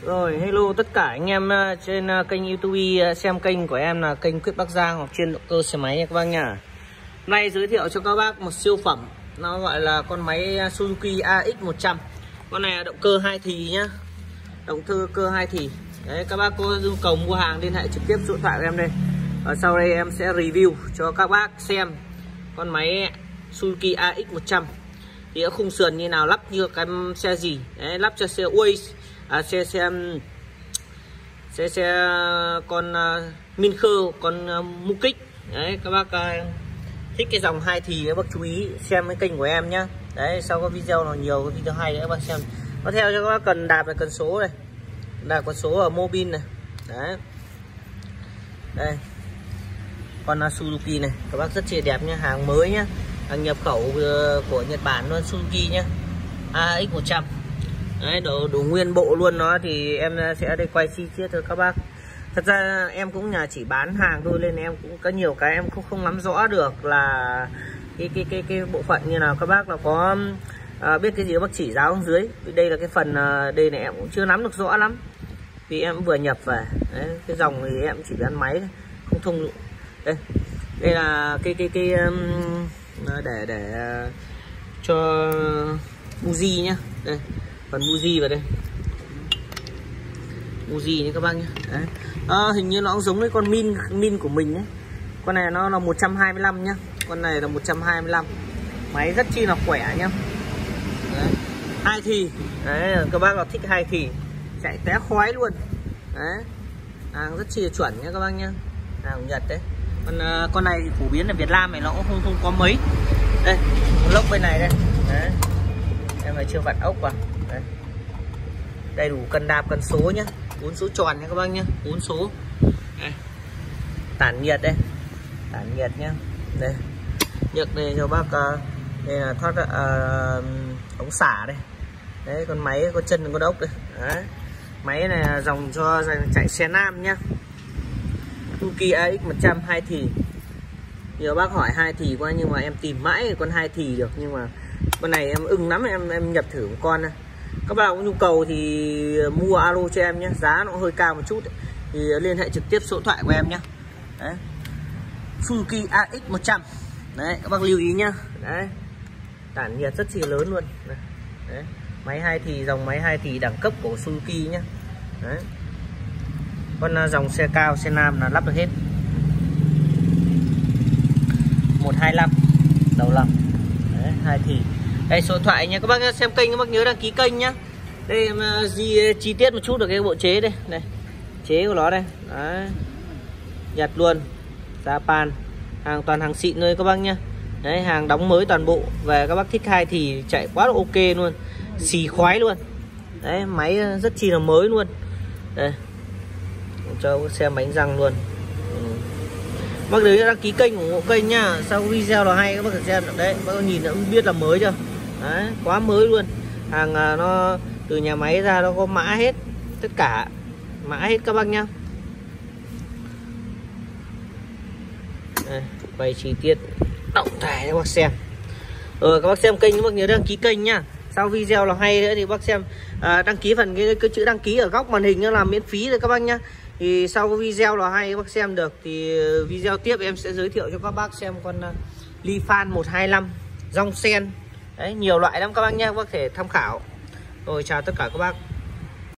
Rồi, hello tất cả anh em trên kênh YouTube xem kênh của em là kênh Quyết Bắc Giang hoặc chuyên động cơ xe máy nha các bác nhá. Hôm nay giới thiệu cho các bác một siêu phẩm, nó gọi là con máy Suzuki AX100. Con này là động cơ 2 thì nhá. Động cơ 2 thì. Đấy, các bác có nhu cầu mua hàng liên hệ trực tiếp số điện thoại của em đây. Và sau đây em sẽ review cho các bác xem con máy Suzuki AX100. Thì ở khung sườn như nào, lắp như cái xe gì. Đấy, lắp cho xe Waze, xe con Minker, con Mukik. Đấy, các bác thích cái dòng 2 thì các bác chú ý xem cái kênh của em nhá. Đấy, sau có video nào nhiều cái video hay nữa các bác xem. Có theo cho các bác cần đạp là cần số này, đạp con số ở Mobin này. Đấy, đây con Suzuki này các bác rất chi đẹp nhá, hàng mới nhá, hàng nhập khẩu của Nhật Bản luôn, Suzuki nhá, AX100. Đấy, đồ nguyên bộ luôn nó, thì em sẽ đây quay chi tiết cho các bác. Thật ra em cũng chỉ bán hàng thôi nên em cũng có nhiều cái em cũng không nắm rõ được là cái bộ phận như nào. Các bác là có biết cái gì các bác chỉ giáo ở dưới. Đây là cái phần đây này em cũng chưa nắm được rõ lắm vì em vừa nhập về. Đấy, cái dòng thì em chỉ bán máy không thông dụng. Đây là cái để cho buji nhá. Đây phần buji vào đây, buji nhé các bác nhé. Đấy. Hình như nó cũng giống với con min của mình ấy. Con này nó là 125 nhá, con này là 125, máy rất chi là khỏe nhá. Đấy. 2 thì đấy, các bác là thích 2 thì chạy té khói luôn. Đấy, hàng rất chi là chuẩn nhá các bác nhá, hàng Nhật đấy. Con này thì phổ biến ở Việt Nam này nó cũng không có mấy. Đây lốc bên này đây. Đấy, em phải chưa vặn ốc vào. Đấy, đầy đủ cần đạp cần số nhá, 4 số tròn nha các bác nhá, 4 số. Đây, tản nhiệt đây, tản nhiệt nhá. Đây, nhấc đây cho bác. Đây là thoát ống xả đây. Đấy, con máy có chân có ốc đây. Đấy, máy này là dòng cho chạy xe nam nhá, Suzuki AX100 2 thì. Nhiều bác hỏi 2 thì quá nhưng mà em tìm mãi con 2 thì được, nhưng mà con này em ưng lắm, em nhập thử một con này. Các bạn có nhu cầu thì mua alo cho em nhé, giá nó hơi cao một chút thì liên hệ trực tiếp số điện thoại của em nhé. Đấy, Suzuki AX100. Đấy, các bác lưu ý nhá. Đấy, tản nhiệt rất là lớn luôn. Đấy, máy 2 thì, dòng máy 2 thì đẳng cấp của Suzuki nhá. Đấy, con dòng xe cao xe nam là lắp được hết. 125 đầu lòng. Đấy, 2 thì. Đây số điện thoại nha các bác nhá. Xem kênh các bác nhớ đăng ký kênh nhá. Đây em chi tiết một chút được cái bộ chế đây. Đây, chế của nó đây. Đấy, Nhật luôn, Japan, hàng toàn hàng xịn thôi các bác nhá. Đấy, hàng đóng mới toàn bộ. Về các bác thích 2 thì chạy quá là ok luôn, xì khoái luôn. Đấy, máy rất chi là mới luôn. Đây, cho xem bánh răng luôn. Bác đấy đăng ký kênh, ủng hộ kênh nhá. Sau video là hay các bác có xem được đấy, bác nhìn đã biết là mới chưa. Đấy, quá mới luôn. Hàng nó từ nhà máy ra nó có mã hết, tất cả mã hết các bác nhá. Đây, quay chi tiết động thái cho bác xem. Các bác xem kênh các bác nhớ đăng ký kênh nhá. Sau video là hay nữa thì bác xem đăng ký phần cái chữ đăng ký ở góc màn hình nó là miễn phí rồi các bác nhá. Thì sau video là hay các bác xem được thì video tiếp em sẽ giới thiệu cho các bác xem con Lifan 125 rong sen. Đấy, nhiều loại lắm các bác nhá, các bác thể tham khảo. Rồi chào tất cả các bác.